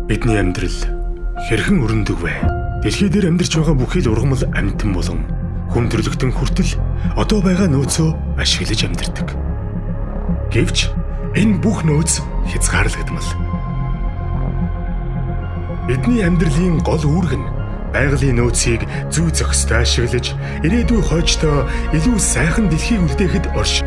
Бидний амьдрал хэрхэн өрнөдөг вэ? Дэлхий дээр амьдарч байгаа бүхий л ургамал амьтан болон хүн төрлөختөн хүртэл одоо байгаа нөөцөө ашиглаж амьдардаг. Гэвч энэ бүх нөөц хязгаарлагдмал. Бидний амьдралын гол үүрэг нь байгалийн нөөцийг зүй зохистой ашиглаж ирээдүйн хойчтой илүү сайхан дэлхийг үлдээхэд орш.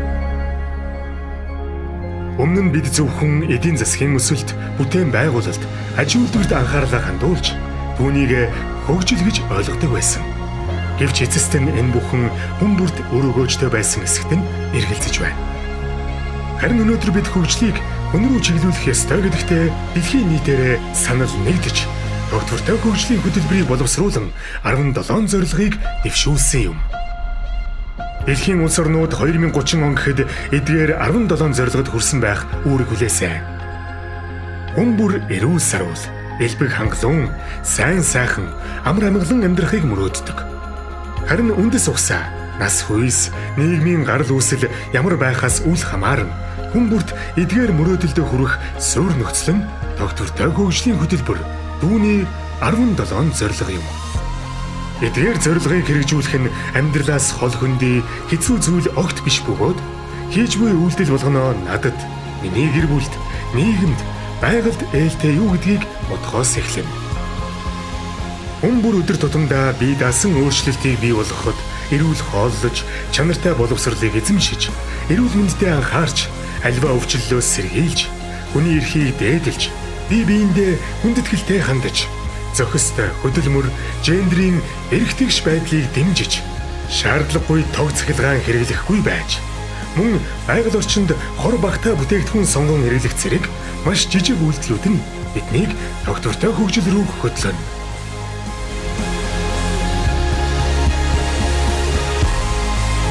Өмнө нь бид зөвхөн эдийн засгийн өсөлт, бүтээн байгуулалт, аж үйлдвэрт анхаарлаа хандуулж түүнийг хөгжил гэж ойлгодог байсан. Гэвч эцэст нь энэ бүхэн хүн бүрт өр өгөөжтэй байсан эсэгт нь эргэлзэж байна. Харин өнөөдөр бид хөгжлийг хүн рүү чиглүүлэх ёстой гэдэгтээ дэлхийн нийтээрээ санал нэгдэж, тогтвортой хөгжлийн хөтөлбөрийг боловсруулан 17 зорилгыг дэвшүүлсэн юм. Дэлхийн улс орнууд 2030 он гэхэд эдгээр 17 зорилгод хүрсэн байх үүрэг хүлээсэн. Хүн бүр эрүүл сарвал, элбэг хангалуун, сайн сайхан, амар амгалан амьдрахыг мөрөөддөг. Харин үндэс угсаа, нас хүйс, нийгмийн гарал үүсэл ямар байхаас үл хамааран хүн бүрт эдгээр мөрөөдөлдөө хүрэх суурь нөхцөл нь тогтвортой хөгжлийн хөтөлбөр, түүний 17 зорилго юм. Эдгээр зорилгыг хэрэгжүүлэх нь амьдралаас хол хөндий хэцүү зүйл огт биш бөгөөд хийж буй үйлдэл болгоно надад, миний гэр бүлд, нийгэмд, байгальд ээлтэй юу гэдгийг бодохоос эхэлнэ. Хүн бүр өдөр тутамдаа бие даасан өөрчлөлтийг бий болгоход эрүүл хооллож, чанартай боловсролыг эзэмшиж, эрүүл мэндэд анхаарч, альва өвчлөлөөс сэргийлж, хүний эрхийг дээдэлж, бие биендээ хүндэтгэлтэй хандаж, зохистой, хөдөлмөр, гендрийн эрхтгш байдлыг дэмжиж, шаардлагагүй тог цахилгаан хэрэглэхгүй байж, мөн байгаль орчинд хор багтаа бүтээгдэхүүн сонгон хэрэглэх зэрэг маш жижиг үйлдэлүүд нь биднийг тогтвортой хөгжил рүү хөтлөнө.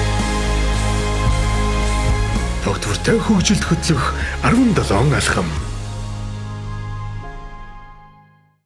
Тогтвортой хөгжилд хөтлөх 17 алхам.